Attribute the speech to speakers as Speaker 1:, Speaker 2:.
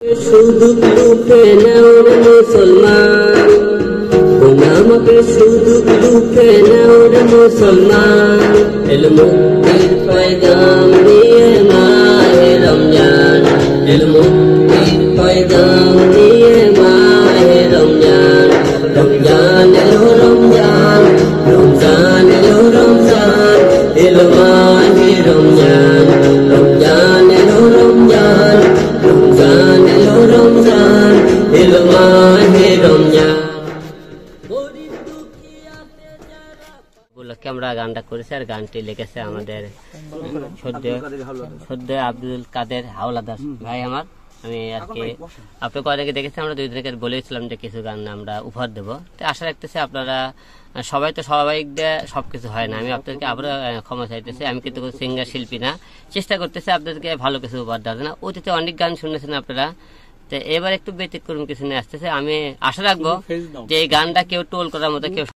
Speaker 1: শুধু রূপে নাও রে মুসলমান, আমাকে শুধু রূপে নাও রে মুসলমান। ইলমুদ্দিন পয়গাম নিয়ে মাহে রমজান, ইলমুদ্দিন পয়গাম নিয়ে মাহে রমজান। রমজান এলো রমজান, রমজান এলো রমজান, এলো মাহে রমজান। রমজান এলো রমজান, রমজান এলো রমজান, এলো মাহে রমজান। উপলক্ষে আমরা গানটা করেছি, আর গানটি লিখেছে আমাদের সদ্য আব্দুল কাদের হাওলাদার ভাই আমার। আমি আর কি আপনি কয়েকদিনকে দেখেছি, আমরা দুই দিনকে বলেছিলাম যে কিছু গান আমরা উপহার দেবো। তো আশা রাখতেছি আপনারা সবাই তো স্বাভাবিক দিয়ে সবকিছু হয় না, আমি আপনাদেরকে আবার ক্ষমা চাইতেছি। আমি কিন্তু সিঙ্গার শিল্পী না, চেষ্টা করতেছি আপনাদেরকে ভালো কিছু উপহার দেওয়ার জন্য। অতীতে অনেক গান শুনেছেন আপনারা, তো এবার একটু ব্যতিক্রম কিছু নিয়ে আসতেছে। আমি আশা রাখবো যে এই গানটা কেউ টোল করার মতো কেউ